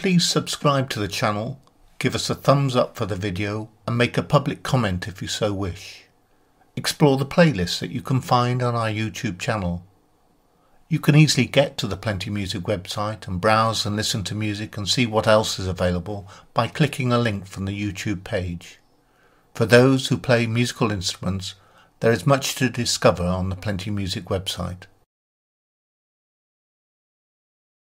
Please subscribe to the channel, give us a thumbs up for the video and make a public comment if you so wish. Explore the playlists that you can find on our YouTube channel. You can easily get to the Plenty Music website and browse and listen to music and see what else is available by clicking a link from the YouTube page. For those who play musical instruments, there is much to discover on the Plenty Music website.